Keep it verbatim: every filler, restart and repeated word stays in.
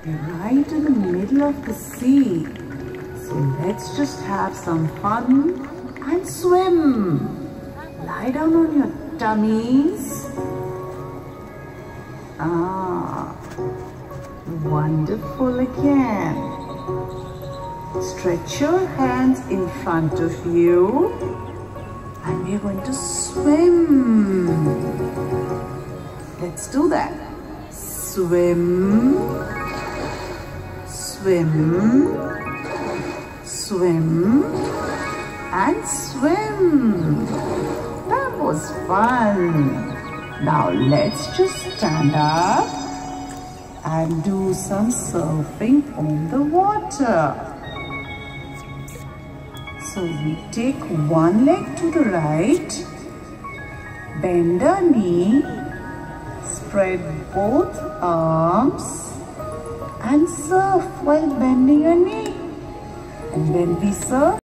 We're right in the middle of the sea. So let's just have some fun and swim. Lie down on your tummies. Ah, wonderful again. Stretch your hands in front of you and we're going to swim. Let's do that. Swim, swim, swim and swim. That was fun. Now let's just stand up and do some surfing on the water. So we take one leg to the right, bend our knee, spread both arms and surf while bending our knee. And when we surf,